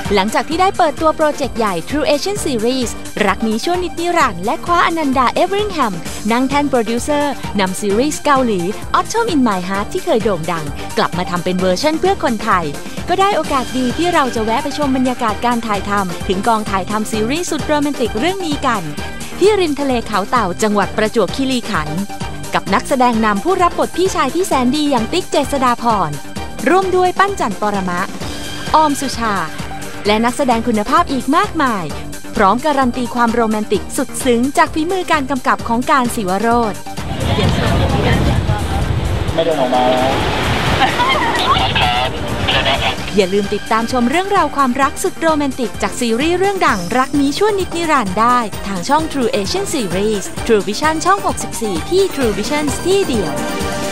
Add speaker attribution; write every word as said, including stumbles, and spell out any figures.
Speaker 1: หลังจากที่ได้เปิดตัวโปรเจกต์ใหญ่ True Asian Series รักนี้ชั่วนิดนิรันดร์และคว้าอนันดา เอเวอริงแฮมนั่งแท่นโปรดิวเซอร์นำซีรีส์เกาหลี Autumn in My Heart ที่เคยโด่งดังกลับมาทำเป็นเวอร์ชันเพื่อคนไทยก็ได้โอกาสดีที่เราจะแวะไปชมบรรยากาศการถ่ายทำถึงกองถ่ายทำซีรีส์สุดโรแมนติกเรื่องนี้กันที่ริมทะเลเขาเต่าจังหวัดประจวบคีรีขันธ์กับนักแสดงนำผู้รับบทพี่ชายที่แสนดีอย่างติ๊กเจษฎาพรร่วมด้วยปั้นจันปรมะออมสุชาและนักแสดงคุณภาพอีกมากมายพร้อมการันตีความโรแมนติกสุดซึ้งจากฝีมือการกำกับของการศิวโรจน์
Speaker 2: ไม่เดินออกมาแล้ว
Speaker 1: อย่าลืมติดตามชมเรื่องราวความรักสุดโรแมนติกจากซีรีส์เรื่องดังรักนี้ชั่วนิดนิรันดร์ได้ทางช่อง True Asian Series True Vision ช่องหกสิบสี่ที่ True Vision ที่เดียว